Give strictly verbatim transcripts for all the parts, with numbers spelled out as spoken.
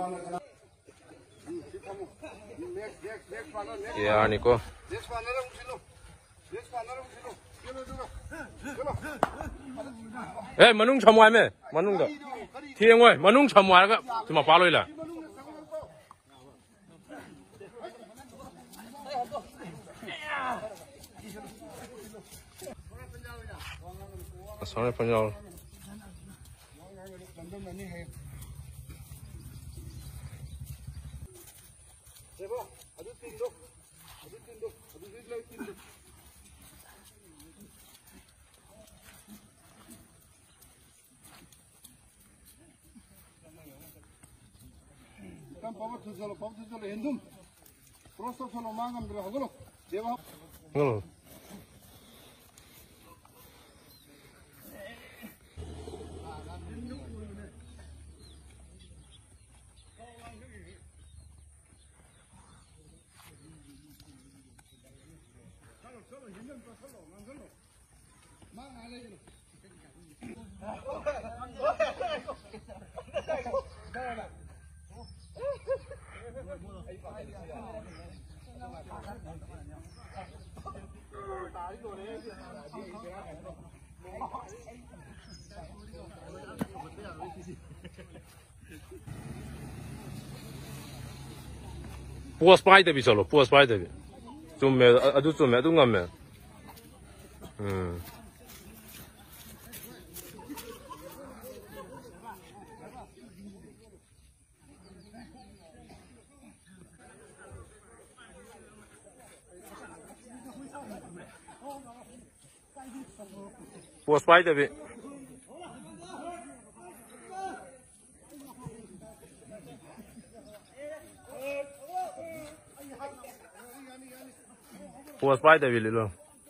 Ya Nico. Eh, manung chamwai me, manung da. Thieng ơi, manung chamwai ka, thì mà phá lôi là. Sorry, Punjab. Hello. Puas pai tapi solo, puas pai tapi. Cuma, aduh cuma, aduh ngamen. Hmm. Puas pai tapi. Puas pai tapi lilo.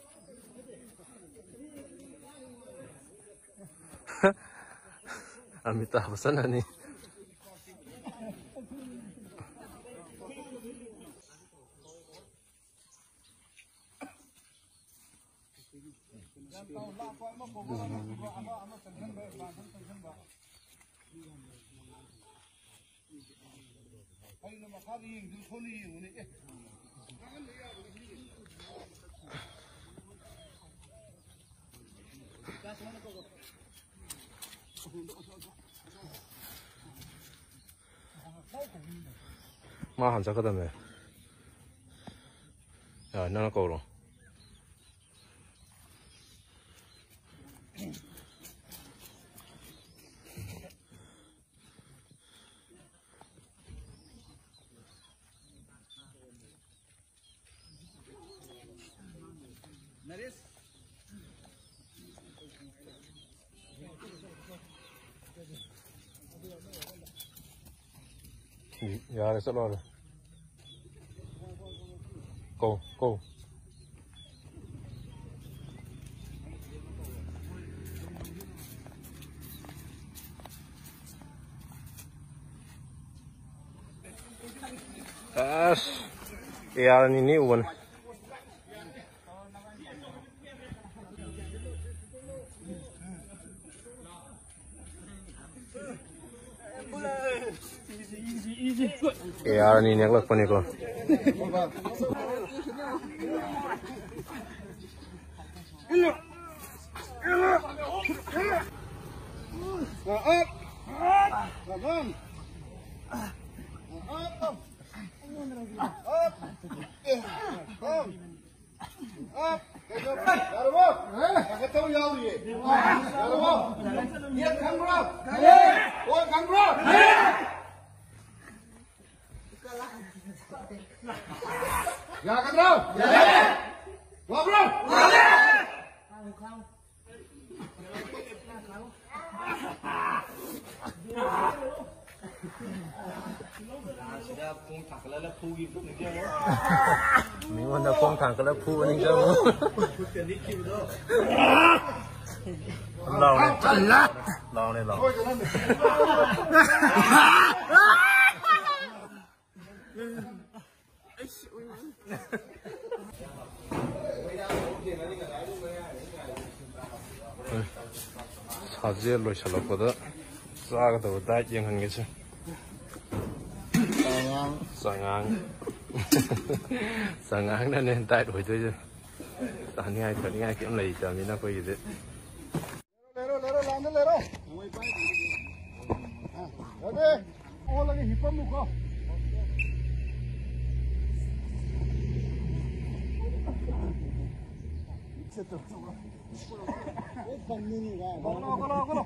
Amitabh Bachchan ni. Ma hẳn ra cái tầm này. Rồi, nó cầu rồi. Dạ, để sắp lo rồi. Cô, cô. Ah, ya ini uban. Ya ini yang lakukan itu. Ya kan bro? Ya. Wah bro. Sudah pung thẳng cái là phu gì cũng được chưa? Nếu mà nó pung thẳng cái là phu anh chưa? Tiền đi chịu đâu. Lâu này. Lâu này lâu. 사지에 로샬로보다 싸가도 다 영한 게지. Sang Ang Sang Ang đã nên tay đuổi tôi chứ tàn ngay tàn ngay kiếm này cho mình nó quay gì đấy lero lero lando lero oke oh lagi hipam muka setu kalau kalau kalau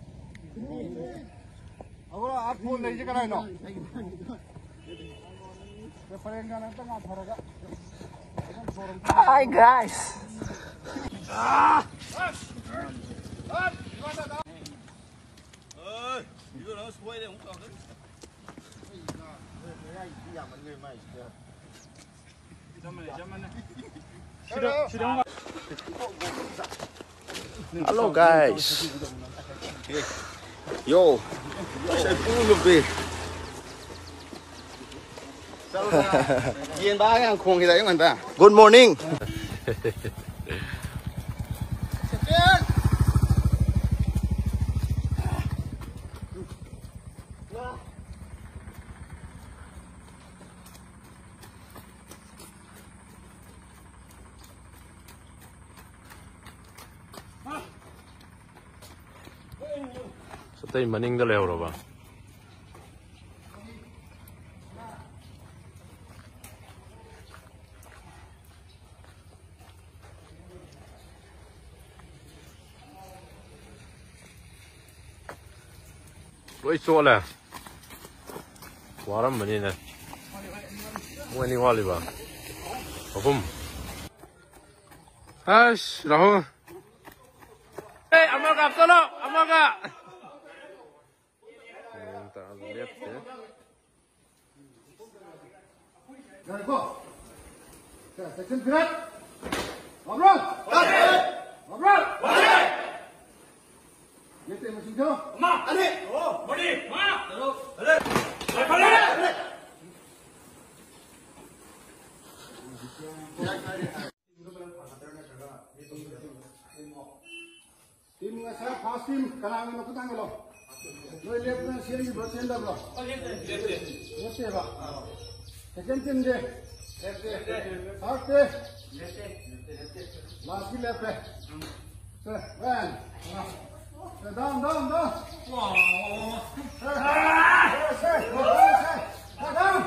kalau आप phone नहीं चला ना Hi guys. Hello guys. Yo, saya pun lebih. Good morning. Sao tay mà ninh đã leo rồi bà lối xô nè quá lắm mà đi nè mua đi hoa đi bà không ai rồi ê ông mau gặp tôi đâu ông mau gặp tak lihat ya. Jangan kok. Section gerak. Ngobrol. Ngobrol. Gitu mesin tu. Ma, adik. Oh, bodi. Ma. Terus. Adik. Balik. Tim saya fast team kalangan aku tanggal lo. Noi left na seri bersen dah bro. Left left left ba. Second team je. Left left. Half left. Left left. Last left. Sir, one. Down down down. Wow. Sir. Sir. Sir. Down.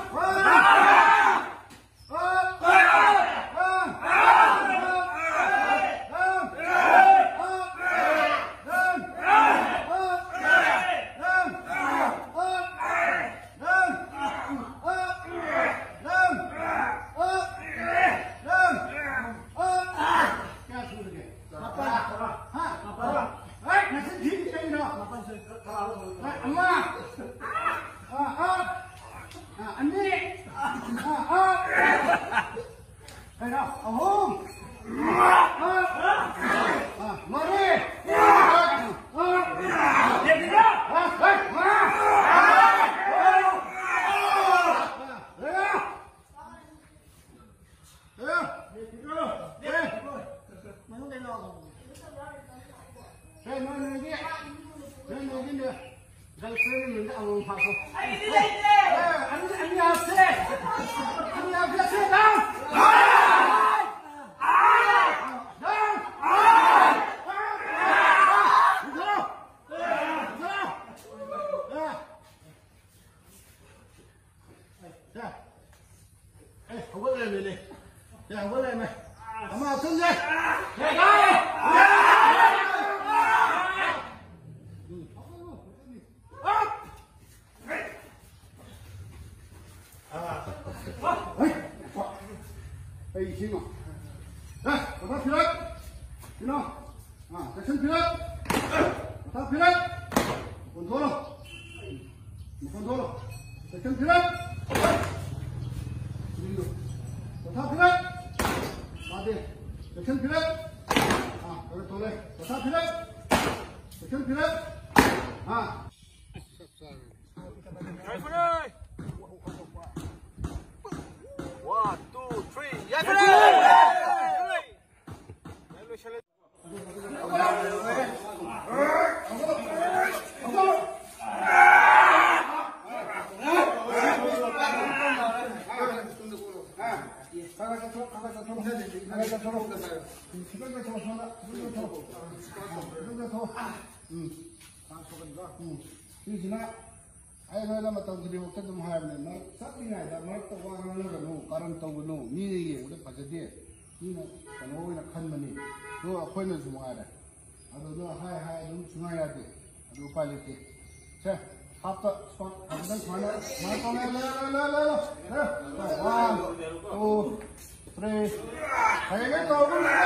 kakak jatuh, kakak jatuh, kakak jatuh, kita jatuh sana, kita jatuh, kita jatuh, hmm, masukkan juga, hmm, di sini, ayah saya lama tahu jadi waktu itu mahal nih, mak, saat ini ada, mak tahu orang orang nu, karang tahu nu, ni udah pada dia, ni nak, kalau nak kan mana, nu apa ni semua ada, ada nu hai hai, nu semua ada, ada upaya lagi, saya. Apa spot? Apa dan mana? Mana kau le le le le le. One, two, three. Ayo kita tahu ni.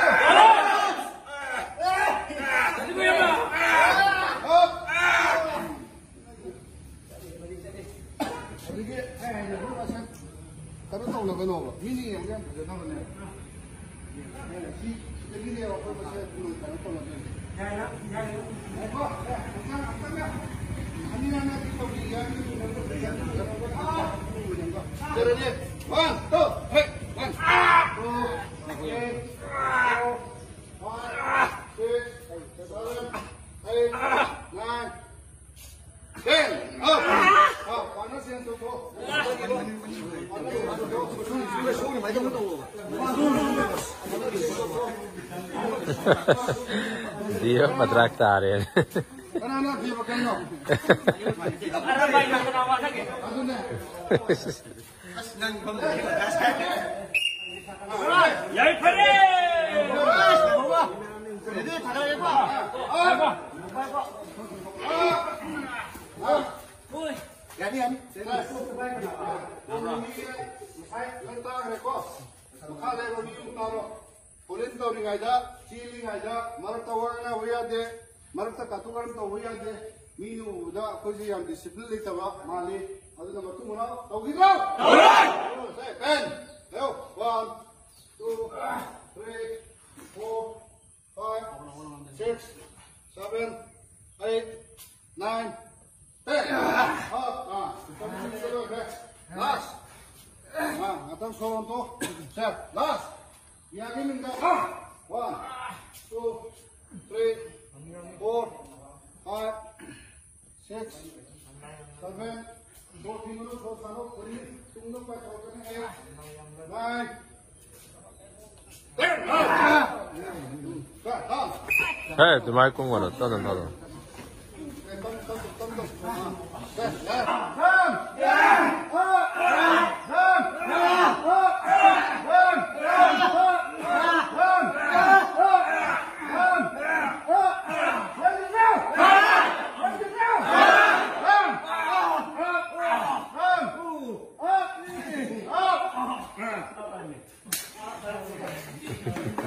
Jadi apa? Up. Jadi ke? Eh, jadi apa sih? Tapi tahu lah kalau ini yang yang berjalan mana? Si jadi dia apa macam dulu kalau tahu lah. Ya ya ya. Apa? Apa apa apa? Ini nak kita berikan ini untuk berikan ah, jadi ni, one, two, three, one, two, three, four, five, six, seven, eight, nine, ten, up, up, panas yang tu tu. Dia matraktarin. Anak-anak dia pakai no. Ada banyak yang kenal lagi. Aku ni. Yai pare. Ini ada apa? Apa? Ah. Oi. Jadi ani. Saya letak rekod. Kalau yang ni utara, polis tahu ni aja, cili aja, marat tawarna huya de. Marta katukan to huya de minu da koji yang disiplin itu bah mali ada nama tu mana tahu gitu tahu saya pen leo one two three four five six seven eight nine ten ah ah kita mesti dulu deh last ah atau soal tu set last yang ini minta one two three four, five, six, seven, fourteen minutes, four, five, three, two, no, five, eight, nine, ten. Hey, tu mai kung ano, tanan tanan. Up!